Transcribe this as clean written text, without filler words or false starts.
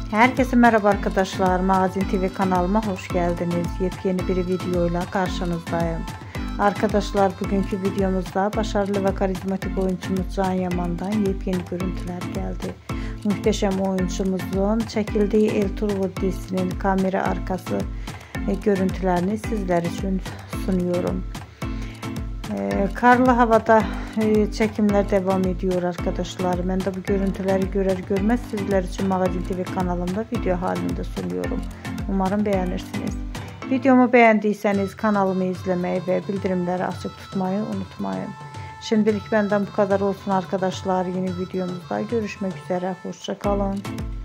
Herkese merhaba arkadaşlar. Magazin TV kanalıma hoş geldiniz. Yepyeni bir videoyla karşınızdayım. Arkadaşlar bugünkü videomuzda başarılı ve karizmatik oyuncumuz Can Yaman'dan yepyeni görüntüler geldi. Muhteşem oyuncumuzun çekildiği Ertuğrul dizisinin kamera arkası görüntülerini sizler için sunuyorum. Karlı havada çekimler devam ediyor arkadaşlar. Ben de bu görüntüleri görer görmez sizler için Magazin TV kanalımda video halinde sunuyorum. Umarım beğenirsiniz. Videomu beğendiyseniz kanalımı izlemeyi ve bildirimleri açık tutmayı unutmayın. Şimdilik benden bu kadar olsun arkadaşlar. Yeni videomuzda görüşmek üzere. Hoşça kalın.